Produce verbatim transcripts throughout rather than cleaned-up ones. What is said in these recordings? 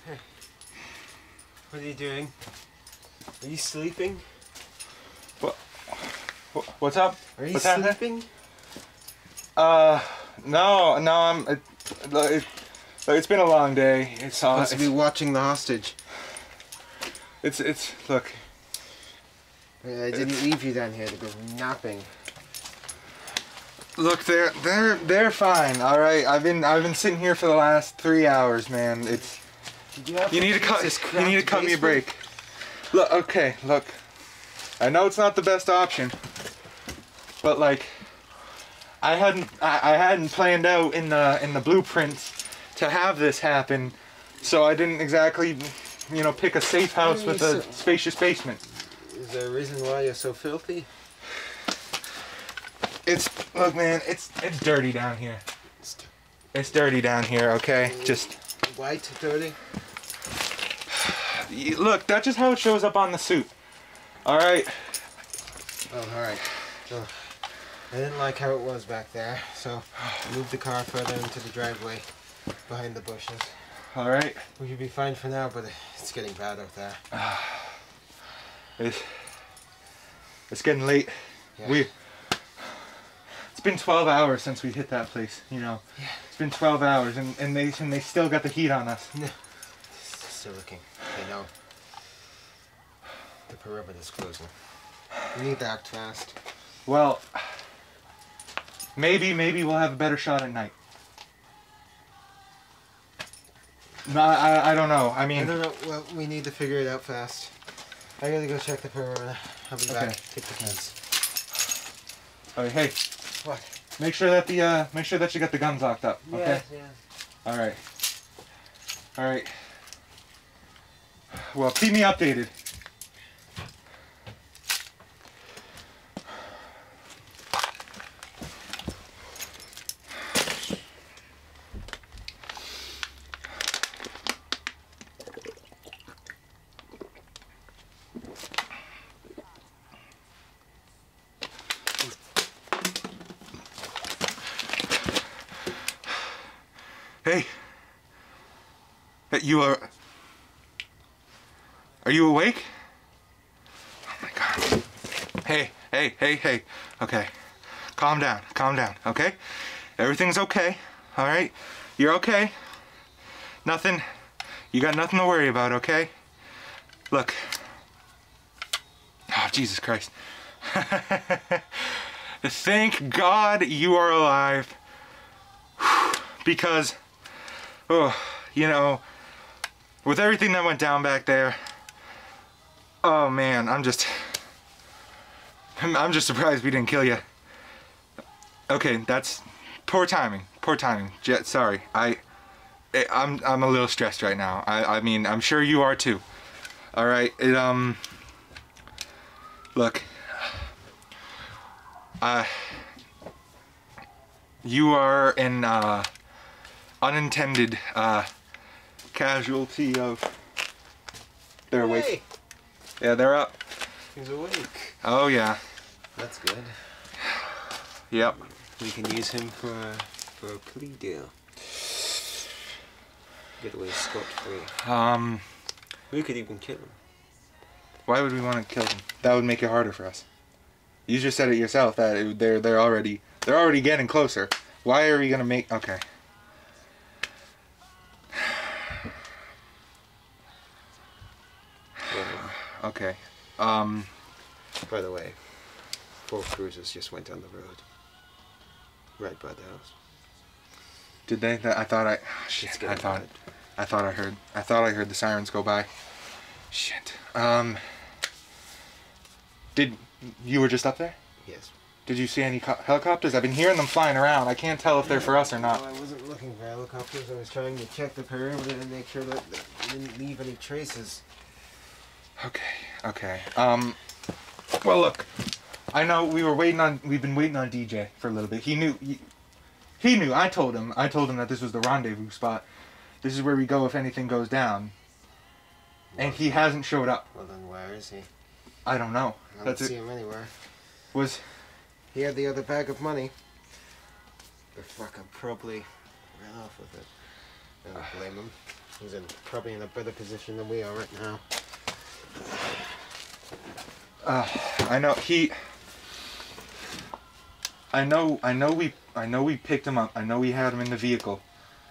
Hey. What are you doing? Are you sleeping? What? What's up? Are you What's sleeping? happening? Uh, no, no, I'm. It, it, it's been a long day. It's all. Supposed to be watching the hostage. It's it's look. I didn't leave you down here to go napping. Look, they're they're they're fine. All right, I've been I've been sitting here for the last three hours, man. It's. Did you have You to need to use cut. this You need to cut me a basement? break. Look, okay, look. I know it's not the best option, but like, I hadn't I, I hadn't planned out in the in the blueprints to have this happen, so I didn't exactly, you know, pick a safe house with a spacious basement. Is there a reason why you're so filthy? It's look, man. It's it's dirty down here. It's dirty down here. Okay, just. White, dirty? Look, that's just how it shows up on the suit. Alright. Oh, alright. Oh. I didn't like how it was back there, so I moved the car further into the driveway, behind the bushes. Alright. We should be fine for now, but it's getting bad out there. It's, it's getting late. Yeah. We. It's been twelve hours since we hit that place, you know. Yeah. It's been twelve hours, and, and, they, and they still got the heat on us. No. Still looking. They know. The perimeter's closing. We need to act fast. Well, maybe, maybe we'll have a better shot at night. No, I, I don't know. I mean... I don't know. Well, we need to figure it out fast. I gotta go check the perimeter. I'll be back. Okay. Take the fence. Oh, hey. What? Make sure that the, uh, make sure that you got the guns locked up, okay? Yeah, yeah. Alright. Alright. Well, keep me updated. Hey. Hey, you are... Are you awake? Oh my god. Hey, hey, hey, hey. Okay. Calm down, calm down, okay? Everything's okay, alright? You're okay. Nothing... You got nothing to worry about, okay? Look. Oh, Jesus Christ. Thank God you are alive. Because... Oh, you know, with everything that went down back there, oh man, I'm just, I'm just surprised we didn't kill you. Okay, that's poor timing, poor timing. Jet, sorry, I, I'm, I'm a little stressed right now. I, I mean, I'm sure you are too. All right, it, um, look, uh, you are in, uh, unintended uh, casualty of... They're awake. Hey. Yeah, they're up. He's awake. Oh yeah. That's good. Yep. We can use him for a, for a plea deal. Get away scot-free. Um. We could even kill him. Why would we want to kill them? That would make it harder for us. You just said it yourself that it, they're they're already they're already getting closer. Why are we gonna make? Okay. Okay. Um. By the way, four cruisers just went down the road. Right by the house. Did they? I thought I. Shit. I thought. I thought I heard. I thought I heard the sirens go by. Shit. Um. Did you were just up there? Yes. Did you see any helicopters? I've been hearing them flying around. I can't tell if they're for us or not. No, I wasn't looking for helicopters. I was trying to check the perimeter and make sure that they didn't leave any traces. Okay, okay. Um, well, look, I know we were waiting on, we've been waiting on D J for a little bit. He knew, he, he knew, I told him, I told him that this was the rendezvous spot. This is where we go if anything goes down. And he hasn't showed up. Well, then where is he? I don't know. I don't That's see it. him anywhere. Was... He had the other bag of money. The fucker probably ran off with it. I don't blame him. He's in probably in a better position than we are right now. Uh, I know he. I know. I know we. I know we picked him up. I know we had him in the vehicle.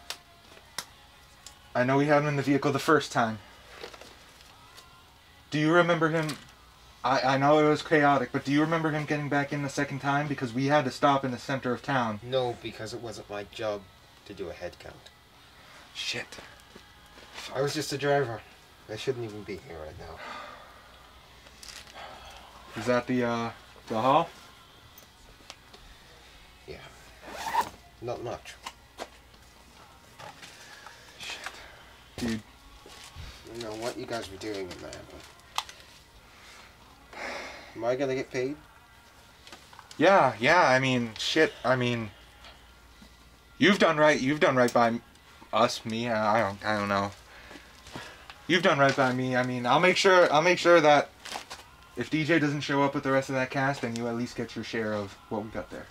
I know we had him in the vehicle the first time. Do you remember him? I, I know it was chaotic, but do you remember him getting back in the second time? Because we had to stop in the center of town. No, because it wasn't my job to do a head count. Shit. I was just a driver. I shouldn't even be here right now. Is that the, uh, the hall? Yeah. Not much. Shit. Dude. I don't know what you guys were doing in there, but... Am I gonna get paid? Yeah, yeah, I mean, shit, I mean... You've done right, you've done right by us, me, I don't, I don't know. You've done right by me, I mean, I'll make sure, I'll make sure that if D J doesn't show up with the rest of that cast, then you at least get your share of what we got there.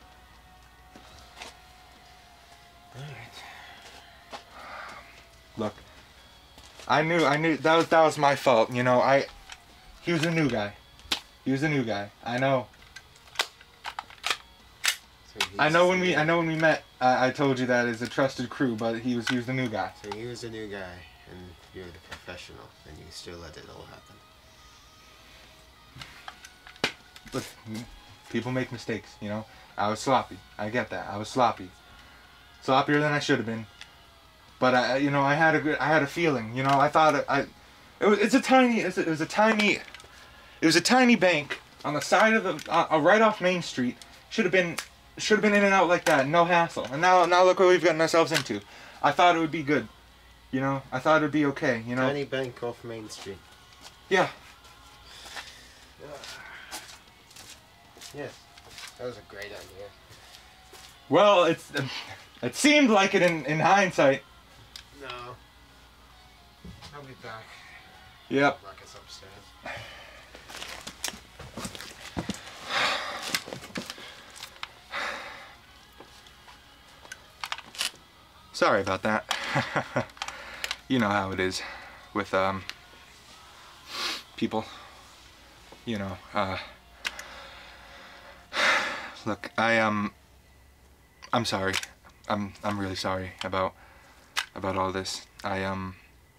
Alright. Look, I knew, I knew, that was, that was my fault, you know, I, he was a new guy. He was a new guy, I know. So I know when we, I know when we met, I, I told you that it's a trusted crew, but he was, he was the new guy. So he was a new guy, and you're the professional, and you still let it all happen. Look, people make mistakes, you know. I was sloppy. I get that. I was sloppy, sloppier than I should have been. But I, you know, I had a good, I had a feeling. You know, I thought it, I, it was, it's a tiny, it's a, it was a tiny, it was a tiny bank on the side of the, uh, right off Main Street. Should have been, should have been in and out like that, no hassle. And now, now look what we've gotten ourselves into. I thought it would be good. You know, I thought it would be okay. You know. Tiny bank off Main Street. Yeah. Yes, that was a great idea. Well, it's it seemed like it in, in hindsight. No. I'll be back. Yep. Lock us upstairs. Sorry about that. You know how it is with um people. You know, uh look, I um I'm sorry. I'm I'm really sorry about about all this. I um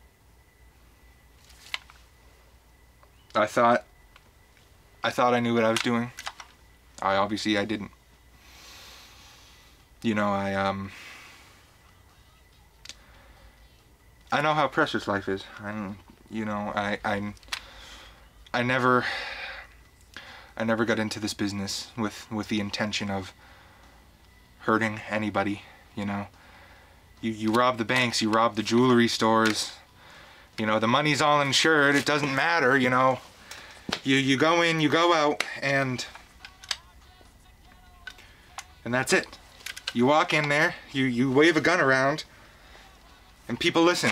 I thought I thought I knew what I was doing. I obviously I didn't. You know, I um I know how precious life is. I you know, I I I never I never got into this business with, with the intention of hurting anybody, you know. You, you rob the banks, you rob the jewelry stores, you know, the money's all insured, it doesn't matter, you know. You, you go in, you go out, and, and that's it. You walk in there, you, you wave a gun around, and people listen.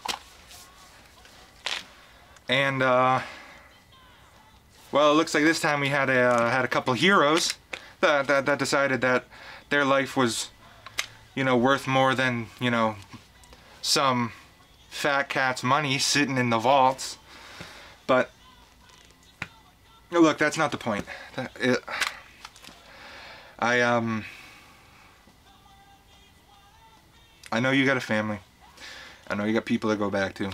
And, uh... well, it looks like this time we had a uh, had a couple heroes that, that that decided that their life was, you know, worth more than, you know, some fat cat's money sitting in the vaults. But look, that's not the point. It, I um I know you got a family. I know you got people to go back to.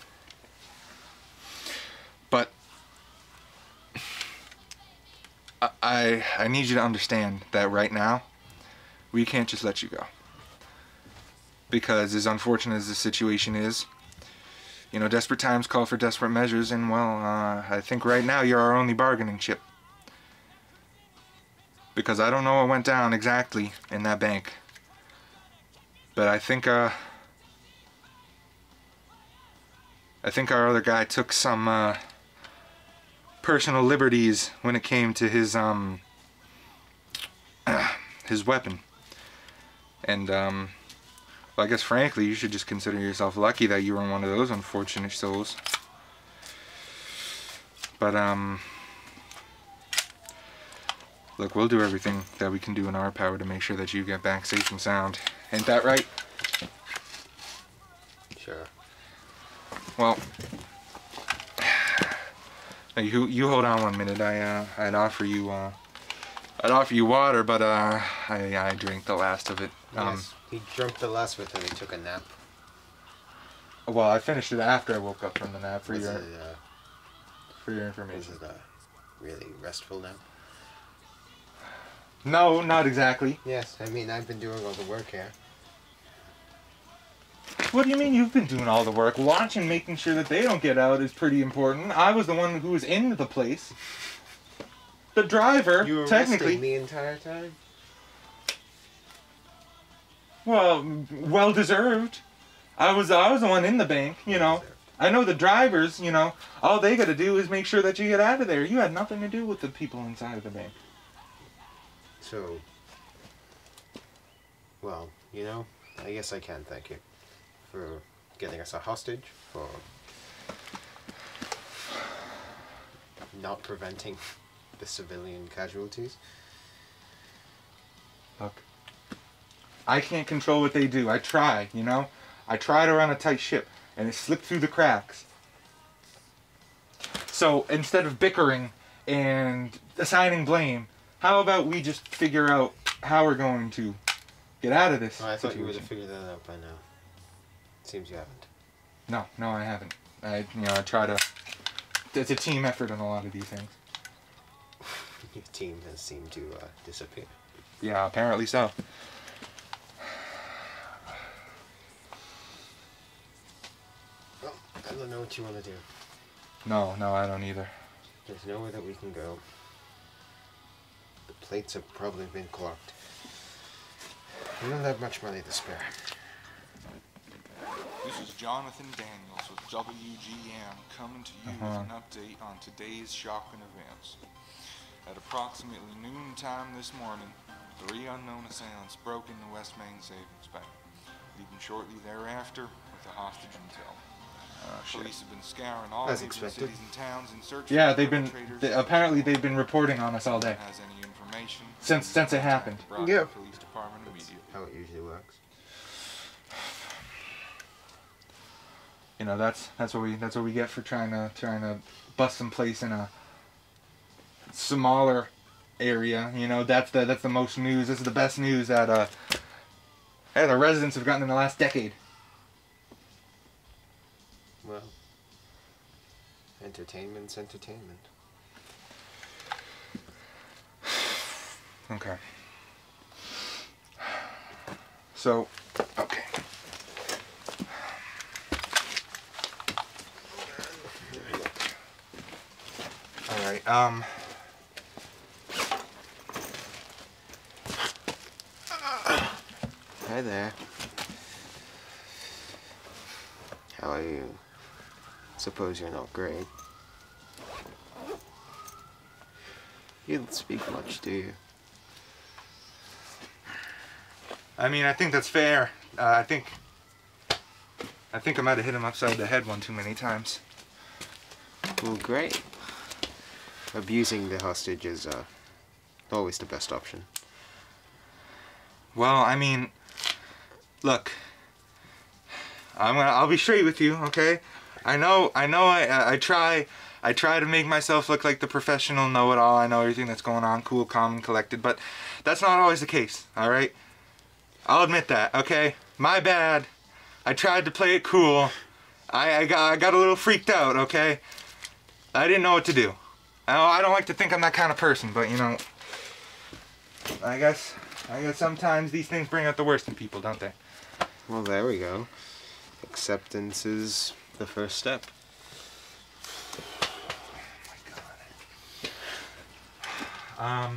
But I, I need you to understand that right now, we can't just let you go. Because as unfortunate as the situation is, you know, desperate times call for desperate measures, and well, uh, I think right now you're our only bargaining chip. Because I don't know what went down exactly in that bank. But I think, uh, I think our other guy took some, uh, personal liberties when it came to his um his weapon. And um well, I guess frankly you should just consider yourself lucky that you were one of those unfortunate souls. But um look, we'll do everything that we can do in our power to make sure that you get back safe and sound. Ain't that right? Sure. Well, you you hold on one minute. I uh, I'd offer you uh, I'd offer you water, but uh, I I drank the last of it. Um, Yes, he drank the last of it and he took a nap. Well, I finished it after I woke up from the nap. For Was your it, uh, for your was information. it a really restful nap? No, not exactly. Yes, I mean, I've been doing all the work here. What do you mean you've been doing all the work? Watching, making sure that they don't get out is pretty important. I was the one who was in the place. The driver, You were technically. resting the entire time? Well, well deserved. I was I was the one in the bank, you know. I know the drivers, you know, all they got to do is make sure that you get out of there. You had nothing to do with the people inside of the bank. So, well, you know, I guess I can thank you for getting us a hostage, for not preventing the civilian casualties. Look, I can't control what they do. I try, you know. I try to run a tight ship, and it slipped through the cracks. So instead of bickering and assigning blame, how about we just figure out how we're going to get out of this Oh, I thought you would situation? have figured that out by now. Seems you haven't. No, no, I haven't. I, you know, I try to. It's a team effort on a lot of these things. Your team has seemed to uh, disappear. Yeah, apparently so. Well, I don't know what you want to do. No, no, I don't either. There's nowhere that we can go. The plates have probably been clocked. We don't have much money to spare. This is Jonathan Daniels with W G M coming to you Uh-huh. with an update on today's shocking events. At approximately noon time this morning, three unknown assailants broke into West Main Savings Bank, leaving shortly thereafter with a hostage intel. Police have been scouring all As major expected. cities and towns in search Yeah, for they've been. perpetrators. They, apparently, they've been reporting on us all day. Has any information? Since- since it happened. Brought Yeah. to the police department immediately. How it usually works. You know, that's that's what we that's what we get for trying to trying to bust some place in a smaller area. You know, that's the that's the most news. This is the best news that uh that the residents have gotten in the last decade. Well, entertainment's entertainment. Okay. So, okay. All right. Um. Hi there. How are you? Suppose you're not great. You don't speak much, do you? I mean, I think that's fair. Uh, I think. I think I might have hit him upside the head one too many times. Well, great. Abusing the hostage is uh, always the best option. Well, I mean, look. I'm gonna. I'll be straight with you, okay? I know. I know. I. I, I try. I try to make myself look like the professional know-it-all. I know everything that's going on, cool, calm, and collected. But that's not always the case. All right. I'll admit that. Okay. My bad. I tried to play it cool. I. I got. I got a little freaked out. Okay. I didn't know what to do. I don't, I don't like to think I'm that kind of person, but you know. I guess. I guess sometimes these things bring out the worst in people, don't they? Well, there we go. Acceptance is the first step. Um.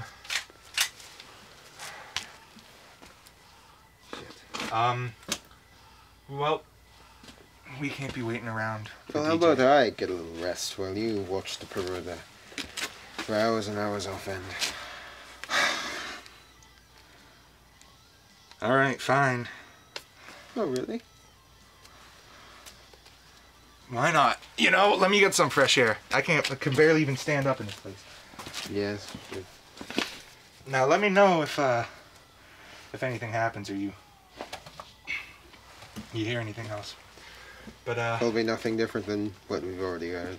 Shit. Um. Well, we can't be waiting around. For Well, how D J. about I get a little rest while you watch the perimeter for hours and hours off end? All right, fine. Oh, really? Why not? You know, let me get some fresh air. I can't. I can barely even stand up in this place. Yes. Good. Now, let me know if uh, if anything happens or you you hear anything else. But uh, Probably nothing different than what we've already heard.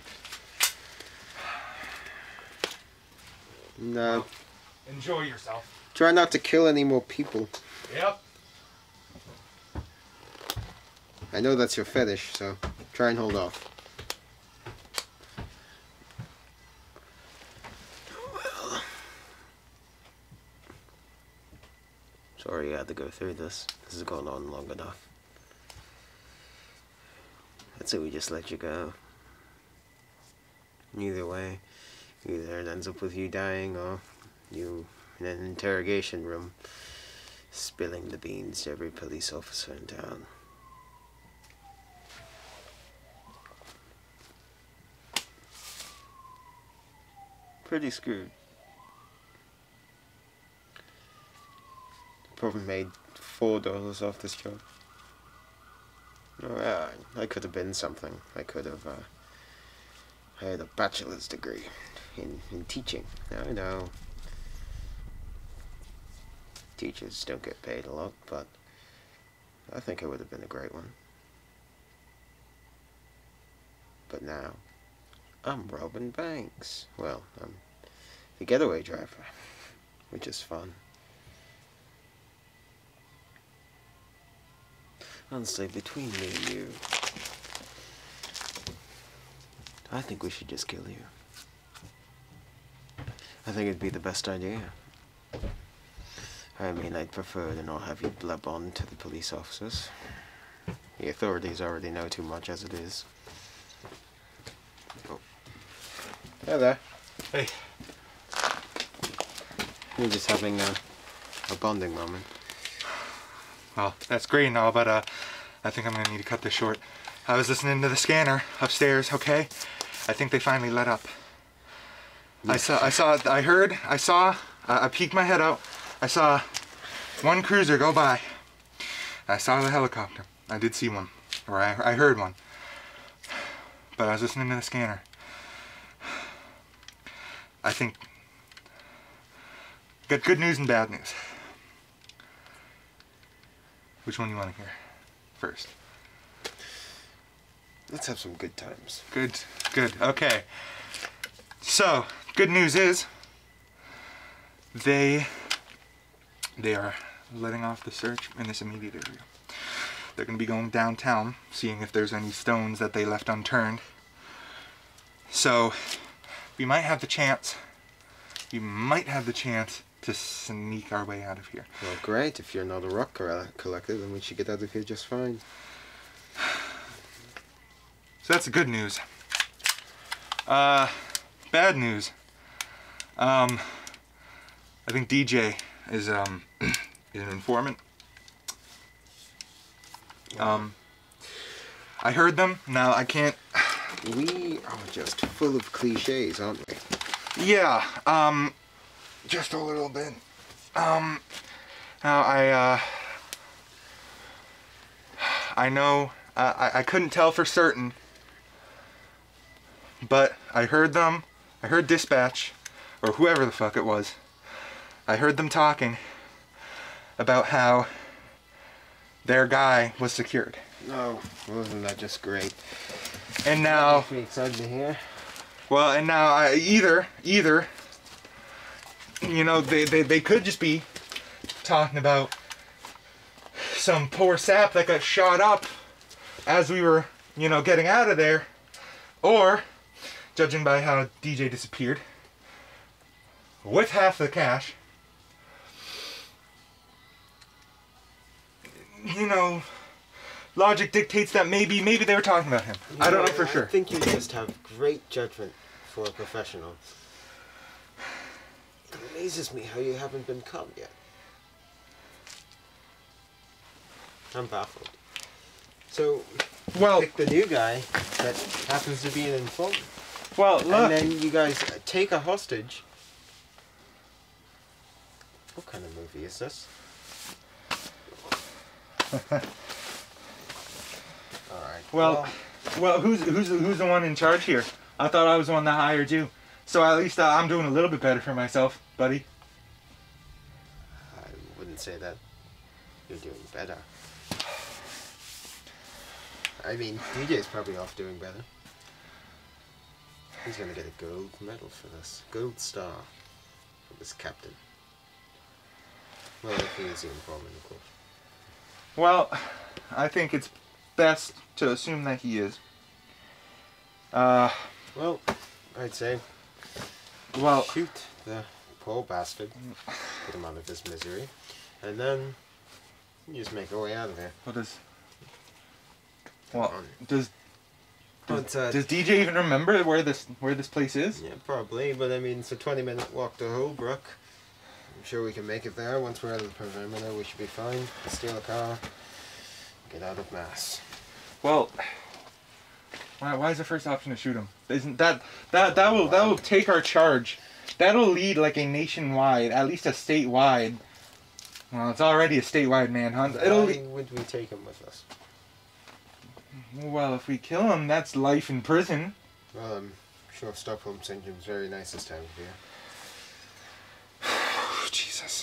No. well, enjoy yourself. Try not to kill any more people. Yep. I know that's your fetish, so try and hold off. Well, sorry you had to go through this. This has gone on long enough. I'd say we just let you go. Either way, either it ends up with you dying or you in an interrogation room spilling the beans to every police officer in town. Pretty screwed. Probably made four dollars off this job. Oh, yeah, I could have been something. I could have. Uh, I had a bachelor's degree in in teaching. I know. Teachers don't get paid a lot, but I think it would have been a great one. But now, I'm robbing banks. Well, I'm the getaway driver, which is fun. Honestly, between me and you, I think we should just kill you. I think it'd be the best idea. I mean, I'd prefer to not have you blub on to the police officers. The authorities already know too much as it is. Oh. Hey there. Hey. We're just having a, a bonding moment. Well, that's great and all, but uh, I think I'm gonna need to cut this short. I was listening to the scanner upstairs, okay? I think they finally let up. I saw, I saw, I heard, I saw, uh, I peeked my head out. I saw one cruiser go by. I saw the helicopter. I did see one, or I, I heard one. But I was listening to the scanner. I think, got good news and bad news. Which one do you want to hear first? Let's have some good times. Good, good, okay. So, good news is, they, they are letting off the search in this immediate area. They're going to be going downtown, seeing if there's any stones that they left unturned. So, we might have the chance, we might have the chance to sneak our way out of here. Well, great. If you're not a rock collector, then we should get out of here just fine. So that's the good news. Uh, bad news. Um, I think D J is um is an informant. Um, I heard them. Now I can't. We are just full of cliches, aren't we? Yeah. Um, just a little bit. Um, now I uh, I know uh, I I couldn't tell for certain. But I heard them, I heard dispatch, or whoever the fuck it was, I heard them talking about how their guy was secured. Oh, wasn't that just great? And now, Makes me excited to hear. well, and now I, either, either, you know, they, they, they could just be talking about some poor sap that got shot up as we were, you know, getting out of there, or judging by how D J disappeared, with half the cash, you know, logic dictates that maybe, maybe they were talking about him. You I don't know I- for I sure. think you just have great judgment for a professional. It amazes me how you haven't been caught yet. I'm baffled. So, Well, pick the new guy that happens to be an informant. well, And look. then you guys take a hostage. What kind of movie is this? Alright. Well, well, who's who's who's the one in charge here? I thought I was the one that hired you, so at least uh, I'm doing a little bit better for myself, buddy. I wouldn't say that you're doing better. I mean, D J's probably off doing better. He's gonna get a gold medal for this. Gold star for this captain. Well, if he is the informant, of course. Well, I think it's best to assume that he is. Uh, well, I'd say, well, shoot the poor bastard, get him out of his misery, and then you just make our way out of here. What does? Well, does does, But, uh, does D J even remember where this where this place is? Yeah, probably, but I mean, it's a twenty minute walk to Holbrook. I'm sure we can make it there. Once we're out of the perimeter, we should be fine. Steal a car, get out of Mass. Well, why, why is the first option to shoot him? Isn't that that that will that will take our charge? That'll lead like a nationwide, at least a statewide. Well, it's already a statewide manhunt. It'll. Why would we take him with us? Well, if we kill him, that's life in prison. Well, I'm sure Stockholm Syndrome's very nice this time of year. Jesus.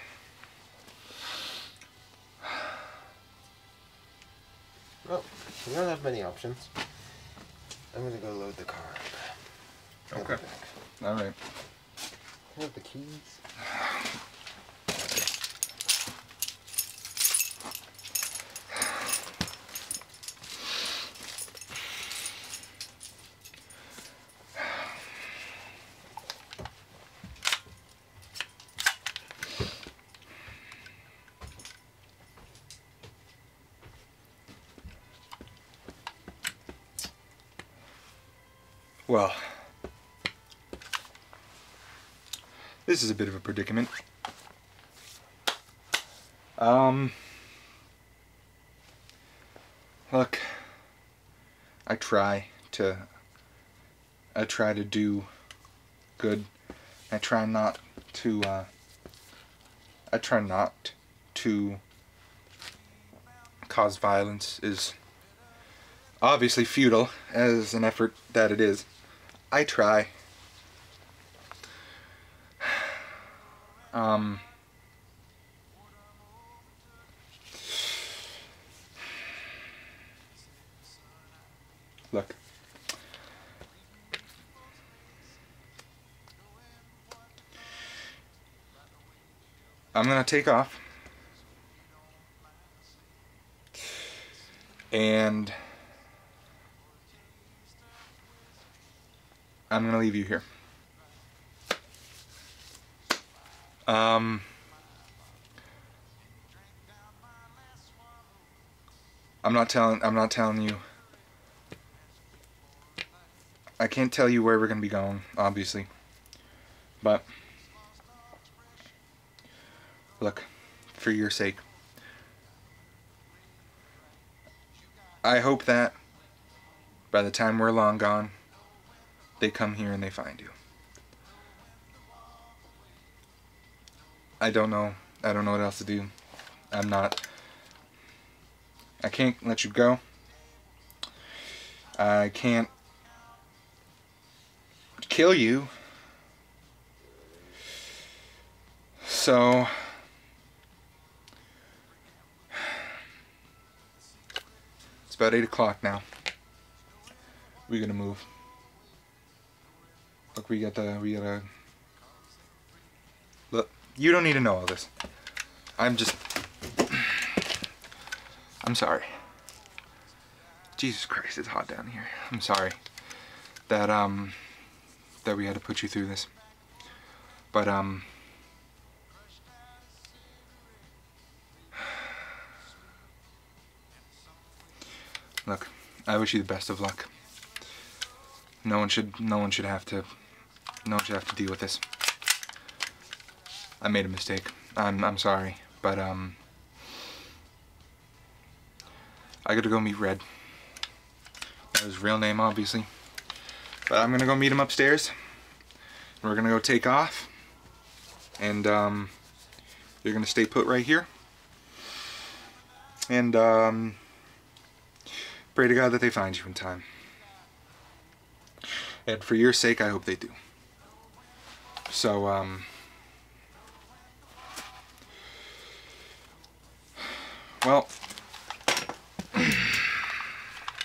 Well, we don't have many options. I'm gonna go load the car up. Okay. All right. I have the keys. Well, this is a bit of a predicament. Um, look, I try to, I try to do good. I try not to, uh, I try not to cause violence is obviously futile as an effort that it is. I try. Um, look. I'm gonna take off. And I'm gonna leave you here. Um, I'm not telling. I'm not telling you. I can't tell you where we're gonna be going, obviously. But look, for your sake, I hope that by the time we're long gone, they come here and they find you. I don't know. I don't know what else to do. I'm not. I can't let you go. I can't kill you. So it's about eight o'clock now. We're gonna move. Look, we got the we got a. Look, you don't need to know all this. I'm just. I'm sorry. Jesus Christ, it's hot down here. I'm sorry that um that we had to put you through this. But um look, I wish you the best of luck. No one should no one should have to no one should have to deal with this. I made a mistake. I'm I'm sorry, but um I gotta go meet Red. That was his real name, obviously. But I'm gonna go meet him upstairs. We're gonna go take off. And um you're gonna stay put right here. And um pray to God that they find you in time. And for your sake, I hope they do. So, um... well...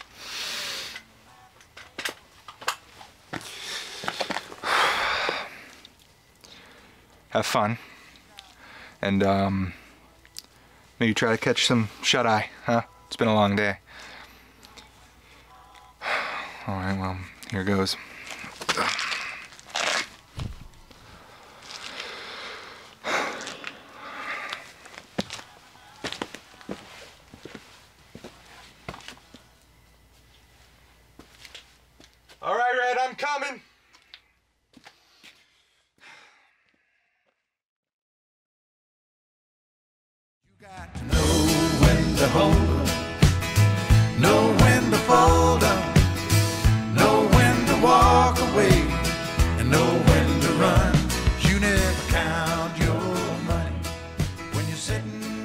have fun, and um, maybe try to catch some shut-eye, huh? It's been a long day. Alright, well, here goes. Alright, Red, I'm coming! You got to know when to hold up, know when to fold up, know when to walk away, and know when to run. You never count your money when you're sitting